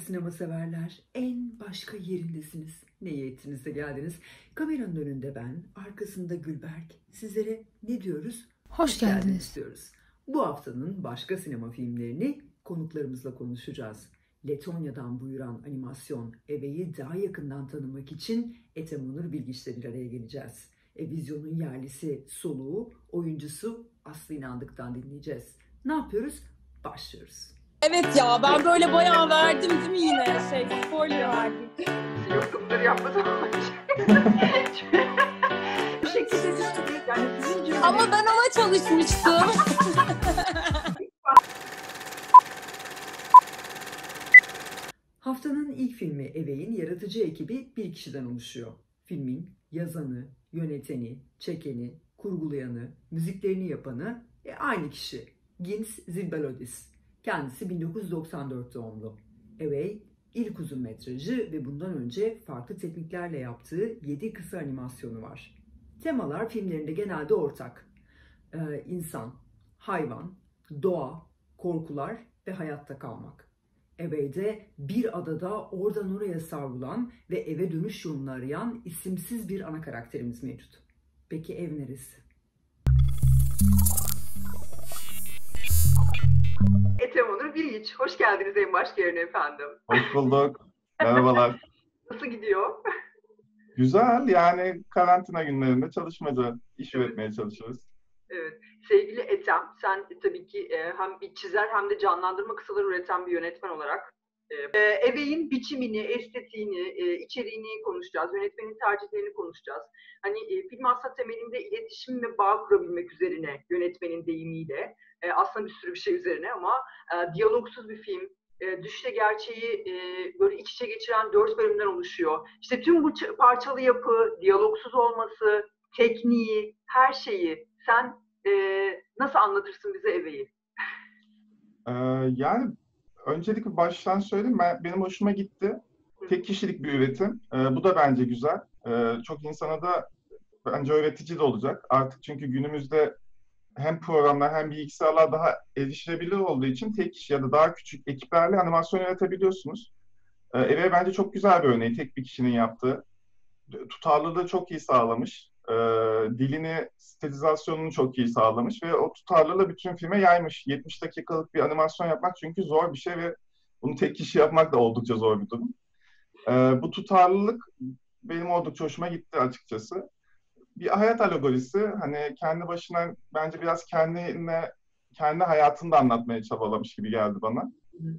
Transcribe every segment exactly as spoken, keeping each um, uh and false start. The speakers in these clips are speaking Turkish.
sinema severler, en başka yerindesiniz. Ne iyi ettiniz de geldiniz. Kameranın önünde ben, arkasında Gülberk. Sizlere ne diyoruz? Hoş geldiniz diyoruz. Bu haftanın başka sinema filmlerini konuklarımızla konuşacağız. Letonya'dan buyuran animasyon Eve'yi daha yakından tanımak için Ethem Onur Bilgiç'le bir araya geleceğiz. E, vizyonun yerlisi, soluğu, oyuncusu Aslı İnandık'tan dinleyeceğiz. Ne yapıyoruz? Başlıyoruz. Evet ya, ben böyle bayağı verdim değil mi yine? Şey, spoiler verdim. Yok, bunları yapmadım. Bu şekilde düştü. Yani sizin cümle... Ama ben ona çalışmıştım. Haftanın ilk filmi Eve'in yaratıcı ekibi bir kişiden oluşuyor. Filmin yazanı, yöneteni, çekeni, kurgulayanı, müziklerini yapanı e, aynı kişi. Gins Zilbalodis. Kendisi bin dokuz yüz doksan dört doğumlu. Eve ilk uzun metrajı ve bundan önce farklı tekniklerle yaptığı yedi kısa animasyonu var. Temalar filmlerinde genelde ortak. Ee, insan, hayvan, doğa, korkular ve hayatta kalmak. Eve'de bir adada oradan oraya savrulan ve eve dönüş yolunu arayan isimsiz bir ana karakterimiz mevcut. Peki ev neresi? Ethem Onur Bilgiç, hoş geldiniz en başka yerine efendim. Hoş bulduk. Merhabalar. Nasıl gidiyor? Güzel, yani karantina günlerinde çalışmaca, iş üretmeye çalışıyoruz. Evet. Sevgili Ethem, sen tabii ki hem bir çizer hem de canlandırma kısaları üreten bir yönetmen olarak Eve'in biçimini, estetiğini, içeriğini konuşacağız, yönetmenin tercihlerini konuşacağız. Hani film aslında temelinde iletişim ve bağ kurabilmek üzerine yönetmenin deyimiyle, aslında bir sürü bir şey üzerine ama diyalogsuz bir film, düşle gerçeği böyle iç içe geçiren dört bölümden oluşuyor. İşte tüm bu parçalı yapı, diyalogsuz olması, tekniği, her şeyi sen nasıl anlatırsın bize Eve'yi? Ee, yani öncelikle baştan söyleyeyim, ben, benim hoşuma gitti. Tek kişilik bir üretim. Ee, bu da bence güzel. Ee, çok insana da bence öğretici de olacak. Artık çünkü günümüzde hem programlar hem bilgisayarlar daha erişilebilir olduğu için tek kişi ya da daha küçük ekiplerle animasyon yaratabiliyorsunuz. Ee, Eve bence çok güzel bir örneği, tek bir kişinin yaptığı. Tutarlılığı çok iyi sağlamış. Ee, dilini, stilizasyonunu çok iyi sağlamış ve o tutarlılığı bütün filme yaymış. yetmiş dakikalık bir animasyon yapmak çünkü zor bir şey ve bunu tek kişi yapmak da oldukça zor bir durum. Ee, bu tutarlılık benim oldukça hoşuma gitti açıkçası. Bir hayat alegorisi, hani kendi başına bence biraz kendine, kendi hayatını da anlatmaya çabalamış gibi geldi bana.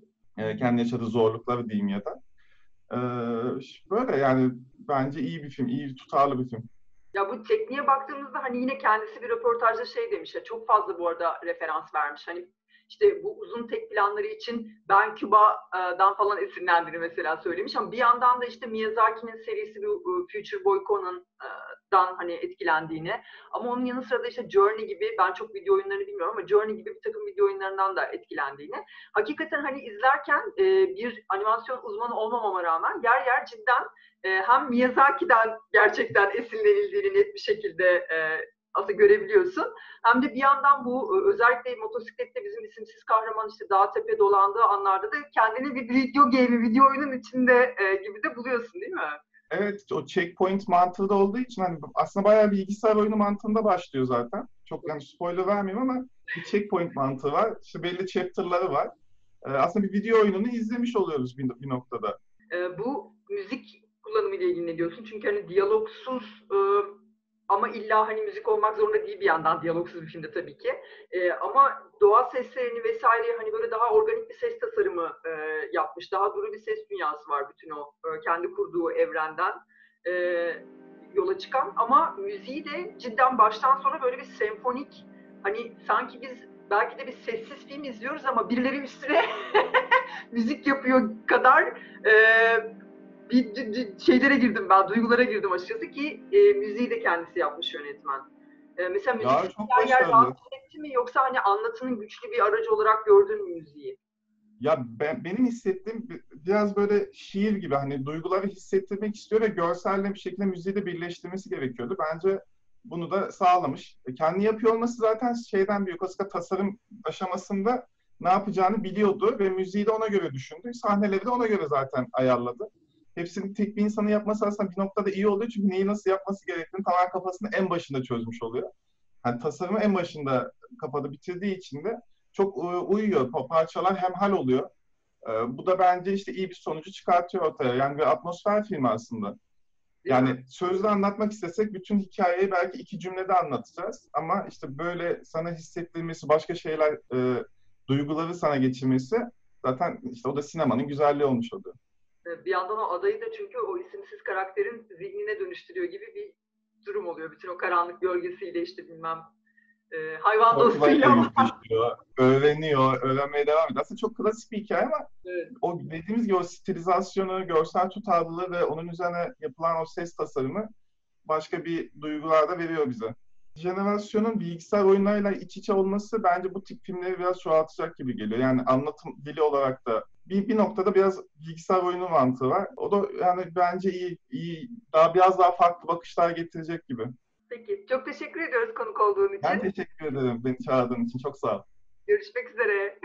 Ee, kendi yaşadığı zorlukları diyeyim ya da. Ee, böyle yani bence iyi bir film, iyi tutarlı bir film. Ya bu tekniğe baktığımızda hani yine kendisi bir röportajda şey demiş ya, çok fazla bu arada referans vermiş. Hani işte bu uzun tek planları için Ben Cuba'dan falan esinlendiğini mesela söylemiş ama bir yandan da işte Miyazaki'nin serisi bu Future Boy Conan'dan hani etkilendiğini ama onun yanı sıra da işte Journey gibi, ben çok video oyunlarını bilmiyorum ama Journey gibi bir takım video oyunlarından da etkilendiğini. Hakikaten hani izlerken bir animasyon uzmanı olmamama rağmen yer yer cidden hem Miyazaki'den gerçekten esinlenildiğini net bir şekilde aslında görebiliyorsun. Hem de bir yandan bu özellikle motosiklette bizim isimsiz kahraman işte dağ tepe dolandığı anlarda da kendini bir video game, video oyunun içinde e, gibi de buluyorsun değil mi? Evet, o checkpoint mantığı da olduğu için hani aslında bayağı bilgisayar oyunu mantığında başlıyor zaten. Çok yani spoiler vermeyeyim ama bir checkpoint mantığı var. İşte belli chapter'ları var. Ee, aslında bir video oyununu izlemiş oluyoruz bir, bir noktada. E, bu müzik kullanımı ile ilgili ne diyorsun? Çünkü hani diyalogsuz e, ama illa hani müzik olmak zorunda değil bir yandan diyalogsuz bir filmde tabii ki. E, ama doğa seslerini vesaire hani böyle daha organik bir ses tasarımı e, yapmış. Daha duru bir ses dünyası var bütün o e, kendi kurduğu evrenden e, yola çıkan. Ama müziği de cidden baştan sona böyle bir senfonik, hani sanki biz belki de bir sessiz film izliyoruz ama birileri üstüne müzik yapıyor kadar e, Bir, bir şeylere girdim ben, duygulara girdim açıkçası ki e, müziği de kendisi yapmış yönetmen. E, mesela müzik her yer rahatsız etti mi yoksa hani anlatının güçlü bir aracı olarak gördün mü müziği? Ya ben, benim hissettiğim biraz böyle şiir gibi, hani duyguları hissettirmek istiyor ve görselle bir şekilde müziği de birleştirmesi gerekiyordu. Bence bunu da sağlamış. Kendi yapıyor olması zaten şeyden büyük. Aslında tasarım aşamasında ne yapacağını biliyordu ve müziği de ona göre düşündü. Sahneleri de ona göre zaten ayarladı. Hepsini tek bir insanın yapması aslında bir noktada iyi oluyor çünkü neyi nasıl yapması gerektiğini tamamen kafasında en başında çözmüş oluyor. Yani tasarımı en başında kafada bitirdiği için de çok e, uyuyor. Pa- Parçalar hemhal oluyor. E, bu da bence işte iyi bir sonucu çıkartıyor ortaya. Yani bir atmosfer filmi aslında. Değil mi? Yani sözle anlatmak istesek bütün hikayeyi belki iki cümlede anlatacağız. Ama işte böyle sana hissettirmesi, başka şeyler, e, duyguları sana geçirmesi zaten işte o da sinemanın güzelliği olmuş oluyor. Ee, Bir yandan o adayı da çünkü o isimsiz karakterin zihnine dönüştürüyor gibi bir durum oluyor. Bütün o karanlık gölgesiyle işte bilmem e, hayvan Korkularıyla dostuyla ama yüzleşiyor, öğreniyor, öğrenmeye devam ediyor. Aslında çok klasik bir hikaye ama evet, o dediğimiz gibi o stilizasyonu, görsel tutarlılığı ve onun üzerine yapılan o ses tasarımı başka bir duygular da veriyor bize. Jenerasyonun bilgisayar oyunlarıyla iç içe olması bence bu tip filmleri biraz çoğaltacak gibi geliyor. Yani anlatım dili olarak da bir, bir noktada biraz bilgisayar oyunu mantığı var. O da yani bence iyi, iyi, daha biraz daha farklı bakışlar getirecek gibi. peki. Çok teşekkür ediyoruz konuk olduğun Ben için. teşekkür ederim beni çağırdığın için. Çok sağ ol. Görüşmek üzere.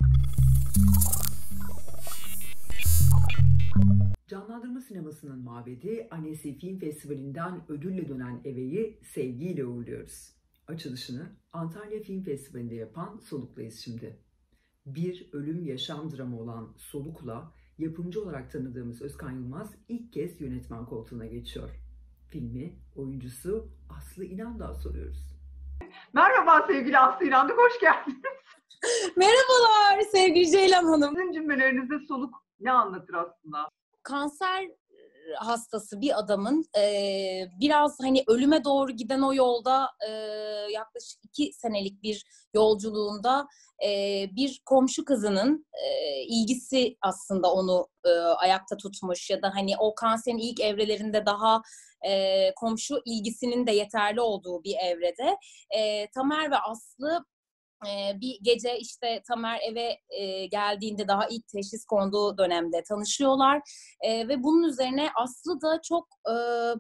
Canlandırma sinemasının mabedi Annecy Film Festivali'nden ödülle dönen Eve'yi sevgiyle uğurluyoruz. Açılışını Antalya Film Festivali'nde yapan Soluk'layız şimdi. Bir ölüm yaşam dramı olan Soluk'la yapımcı olarak tanıdığımız Özkan Yılmaz ilk kez yönetmen koltuğuna geçiyor. Filmi oyuncusu Aslı İnan'dan soruyoruz. Merhaba sevgili Aslı İnandık, hoş geldiniz. Merhabalar sevgili Ceylan Hanım. Sizin cümlelerinizde soluk ne anlatır aslında? Kanser hastası bir adamın e, biraz hani ölüme doğru giden o yolda e, yaklaşık iki senelik bir yolculuğunda e, bir komşu kızının e, ilgisi aslında onu e, ayakta tutmuş ya da hani o kanserin ilk evrelerinde daha e, komşu ilgisinin de yeterli olduğu bir evrede e, Tamer ve Aslı Ee, bir gece işte Tamer eve e, geldiğinde daha ilk teşhis konduğu dönemde tanışıyorlar e, ve bunun üzerine Aslı da çok e,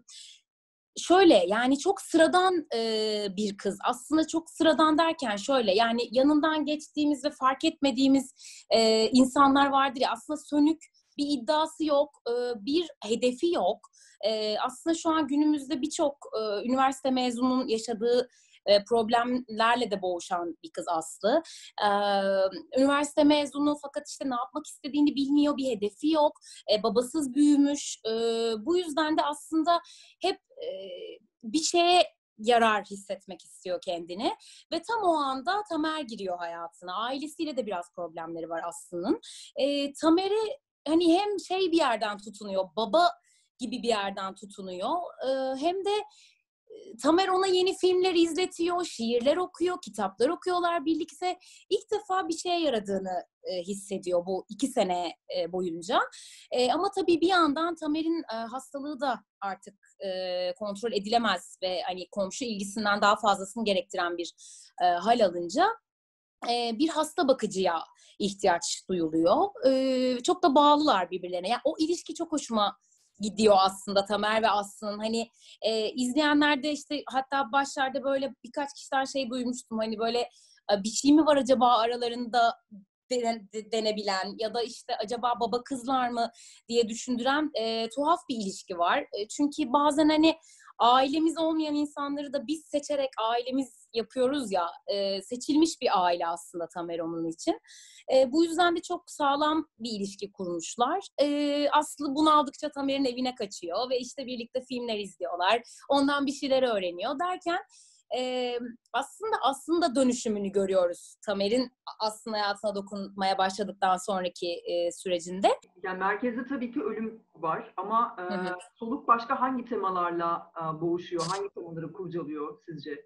şöyle yani çok sıradan e, bir kız. Aslında çok sıradan derken şöyle yani yanından geçtiğimiz ve fark etmediğimiz e, insanlar vardır ya, aslında sönük, bir iddiası yok, e, bir hedefi yok. E, aslında şu an günümüzde birçok e, üniversite mezununun yaşadığı e, problemlerle de boğuşan bir kız Aslı. E, üniversite mezunu fakat işte ne yapmak istediğini bilmiyor, bir hedefi yok. E, babasız büyümüş. E, bu yüzden de aslında hep e, bir şeye yarar hissetmek istiyor kendini. Ve tam o anda Tamer giriyor hayatına. Ailesiyle de biraz problemleri var Aslı'nın. E, Tamer'i hani hem şey bir yerden tutunuyor, baba gibi bir yerden tutunuyor. E, hem de Tamer ona yeni filmler izletiyor, şiirler okuyor, kitaplar okuyorlar birlikte. İlk defa bir şeye yaradığını e, hissediyor bu iki sene e, boyunca. E, ama tabii bir yandan Tamer'in e, hastalığı da artık e, kontrol edilemez ve hani komşu ilgisinden daha fazlasını gerektiren bir e, hal alınca e, bir hasta bakıcıya ihtiyaç duyuluyor. E, çok da bağlılar birbirlerine. Yani o ilişki çok hoşuma gidiyor aslında, Tamer ve Aslı'nın. Hani e, izleyenler de işte hatta başlarda böyle birkaç kişiden şey duymuştum. Hani böyle e, bir şey mi var acaba aralarında dene, de, denebilen ya da işte acaba baba kızlar mı diye düşündüren e, tuhaf bir ilişki var. E, çünkü bazen hani ailemiz olmayan insanları da biz seçerek ailemiz yapıyoruz ya, e, seçilmiş bir aile aslında Tamer onun için. E, bu yüzden de çok sağlam bir ilişki kurmuşlar. E, Aslı bunaldıkça Tamer'in evine kaçıyor ve işte birlikte filmler izliyorlar. Ondan bir şeyler öğreniyor derken e, aslında aslında dönüşümünü görüyoruz Tamer'in Aslı'nın hayatına dokunmaya başladıktan sonraki e, sürecinde. Yani merkezde tabii ki ölüm var ama e, Hı hı. soluk başka hangi temalarla e, boğuşuyor, hangi temaları kurcalıyor sizce?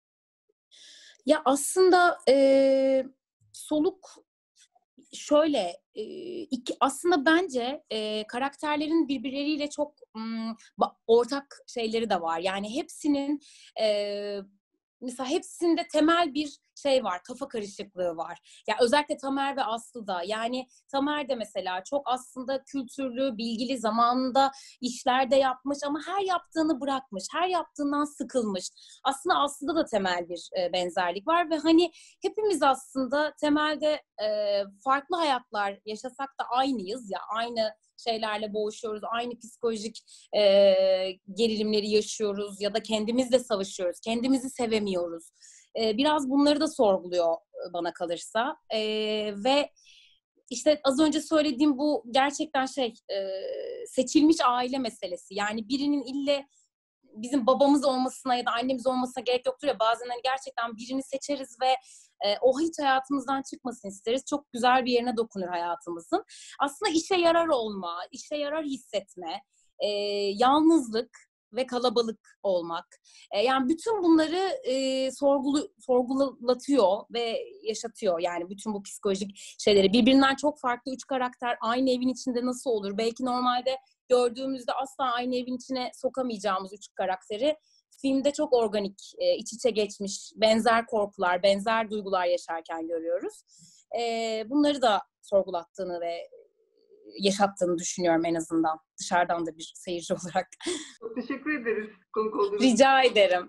Ya aslında e, soluk şöyle e, iki, aslında bence e, karakterlerin birbirleriyle çok m, ba- ortak şeyleri de var. Yani hepsinin e, mesela hepsinde temel bir şey var, kafa karışıklığı var. Ya özellikle Tamer ve Aslı'da. Yani Tamer de mesela çok aslında kültürlü, bilgili, zamanında işler de yapmış ama her yaptığını bırakmış, her yaptığından sıkılmış. Aslında Aslı'da da temel bir e, benzerlik var ve hani hepimiz aslında temelde e, farklı hayatlar yaşasak da aynıyız ya, aynı şeylerle boğuşuyoruz, aynı psikolojik e, gerilimleri yaşıyoruz ya da kendimizle savaşıyoruz, kendimizi sevemiyoruz. E, biraz bunları da sorguluyor bana kalırsa. E, ve işte az önce söylediğim bu gerçekten şey, e, seçilmiş aile meselesi. Yani birinin ille bizim babamız olmasına ya da annemiz olmasına gerek yoktur ya, bazen hani gerçekten birini seçeriz ve e, o hiç hayatımızdan çıkmasın isteriz. Çok güzel bir yerine dokunur hayatımızın. Aslında işe yarar olma, işe yarar hissetme, e, yalnızlık ve kalabalık olmak. E, yani bütün bunları e, sorgulu, sorgulatıyor ve yaşatıyor. Yani bütün bu psikolojik şeyleri. Birbirinden çok farklı üç karakter aynı evin içinde nasıl olur? Belki normalde gördüğümüzde asla aynı evin içine sokamayacağımız üç karakteri filmde çok organik, e, iç içe geçmiş, benzer korkular, benzer duygular yaşarken görüyoruz. E, bunları da sorgulattığını ve yaşattığını düşünüyorum en azından. Dışarıdan da bir seyirci olarak. Çok teşekkür ederiz konuk olduğunuz için. Rica ederim.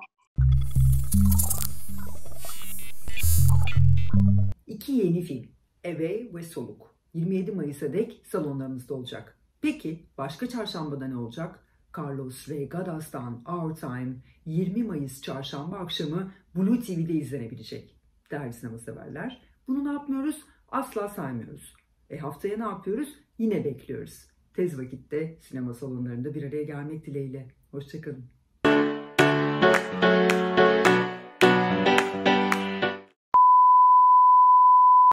İki yeni film, Away ve Soluk. yirmi yedi Mayıs'a dek salonlarımızda olacak. Peki başka çarşambada ne olacak? Carlos Reygadas'tan Our Time yirmi Mayıs çarşamba akşamı Blue T V'de izlenebilecek. Değerli sinema severler, bunu ne yapmıyoruz? Asla saymıyoruz. E haftaya ne yapıyoruz? Yine bekliyoruz. Tez vakitte sinema salonlarında bir araya gelmek dileğiyle. Hoşça kalın.